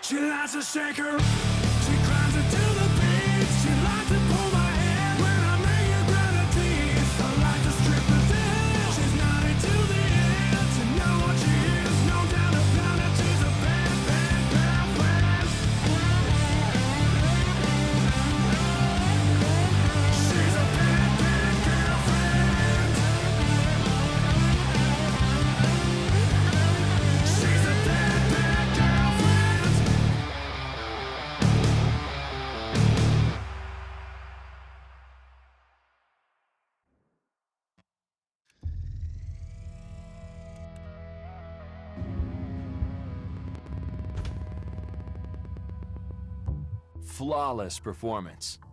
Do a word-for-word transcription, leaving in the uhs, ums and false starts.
She likes to shake her. She climbs into the beat. She likes to pull my hair when I make her grind her teeth. I like to strip her down. She's naughty to the end. To know what she is, no doubt about it. She's a bad, bad girlfriend. She's a bad, bad girlfriend. She's a bad, bad girlfriend. Flawless performance.